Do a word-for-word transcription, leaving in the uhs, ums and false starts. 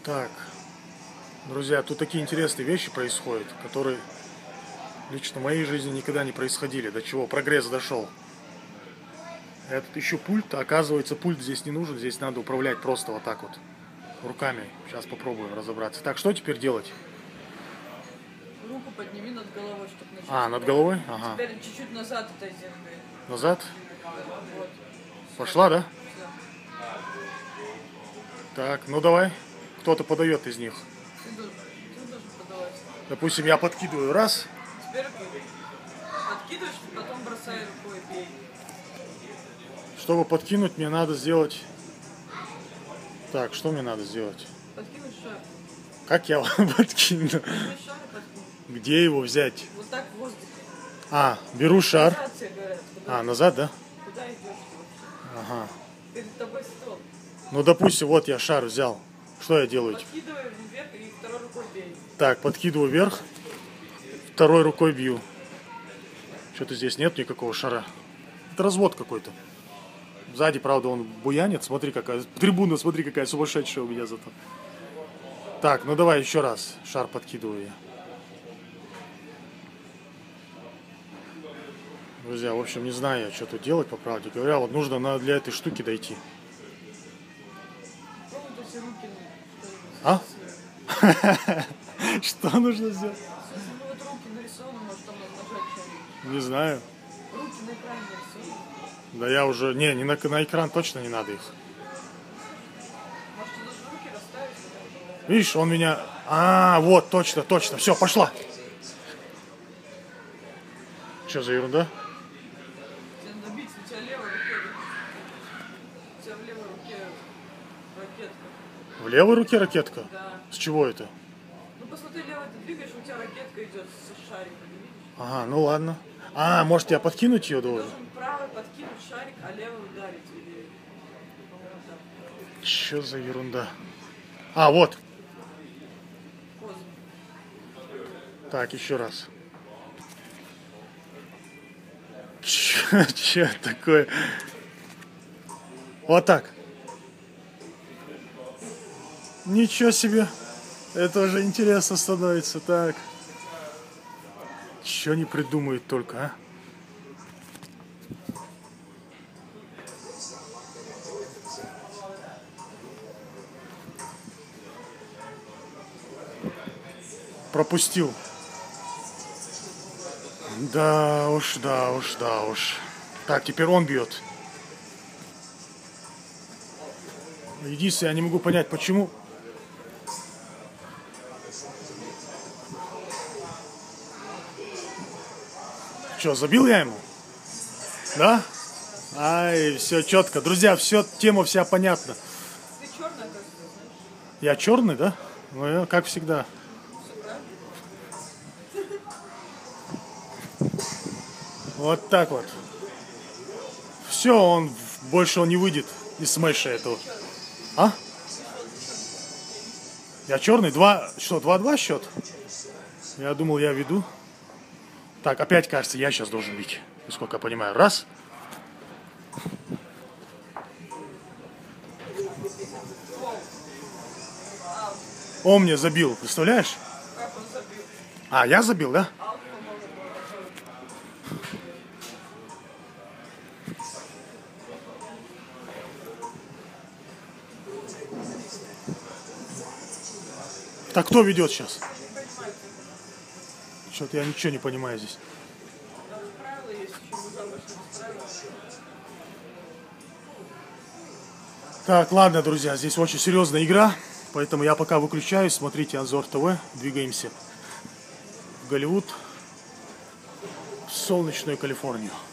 Так, друзья, тут такие интересные вещи происходят, которые лично в моей жизни никогда не происходили. До чего прогресс дошел. Я тут ищу пульт, а оказывается, пульт здесь не нужен, здесь надо управлять просто вот так вот, руками. Сейчас попробуем разобраться. Так, что теперь делать? Руку подними над головой, чтобы начать. А, над головой? Ага. Теперь чуть-чуть назад этой земли. Назад? Вот. Пошла, да? Все. Так, ну давай. Кто-то подает из них. Ты должен, ты должен подавать. Допустим, я подкидываю раз. Теперь подкидываешь, потом бросай рукой, бей. Чтобы подкинуть, мне надо сделать... Так, что мне надо сделать? Подкинуть шар. Как я подкину? Шар подкинь. Где его взять? Вот так в воздухе. А, беру шар. Назад тебе говорят. Куда, А, назад, да? куда идешь ты вообще? Ага. Перед тобой стол. Ну, допустим, вот я шар взял. Что я делаю? Подкидывай вверх и второй рукой бей. Так, подкидываю вверх. Второй рукой бью. Что-то здесь нет никакого шара. Это развод какой-то. Сзади, правда, он буянит. Смотри, какая трибуна, смотри, какая сумасшедшая у меня зато. Так, ну давай еще раз. Шар подкидываю я. Друзья, в общем, не знаю я, что тут делать, по правде говоря. Вот нужно на, для этой штуки дойти. Помните, все руки, А? Что нужно сделать? если бы вот руки нарисованы, может там нажать что-нибудь. Не знаю. Руки на экране нарисованы. Да я уже... Не, не на, на экран точно не надо их. Может, ты даже руки расставить? Видишь, он меня... А, вот, точно, точно. Все, пошла. Что за ерунда? Тебе надо бить, у тебя левая руке. У тебя в левой руке ракетка. В левой руке ракетка? Да. С чего это? Ну посмотри, левой ты двигаешь, у тебя ракетка идет со шариком, видишь? Ага, ну ладно. А, может я подкинуть ее Ты должен? должен правой подкинуть шарик, а левой ударить. Или, по-моему, так. Что за ерунда? А, вот. Поздно. Так, еще раз. Че такое? Вот так. Ничего себе. Это уже интересно становится. Так. Че не придумают только, а? Пропустил. Да уж, да уж, да уж. Так, теперь он бьет. Единственное, я не могу понять, почему. Что, забил я ему? Да? Ай, все четко. Друзья, все, тема вся понятна. Ты черная, как ты знаешь? Я черный, да? Ну, я, как всегда. Вот так вот. Все, он больше он не выйдет из смеша этого. А? Я черный? Два. Что, два-два счет? Я думал, я веду. Так, опять кажется, я сейчас должен бить. Насколько я понимаю. Раз. Он мне забил, представляешь? Как он забил? А, я забил, да? Аут, по-моему, Так кто ведет сейчас? Что-то я ничего не понимаю здесь. там правила есть, еще не забыл, что правила. Так, ладно, друзья, здесь очень серьезная игра, поэтому я пока выключаюсь. Смотрите Азор ТВ, двигаемся в Голливуд, в солнечную Калифорнию.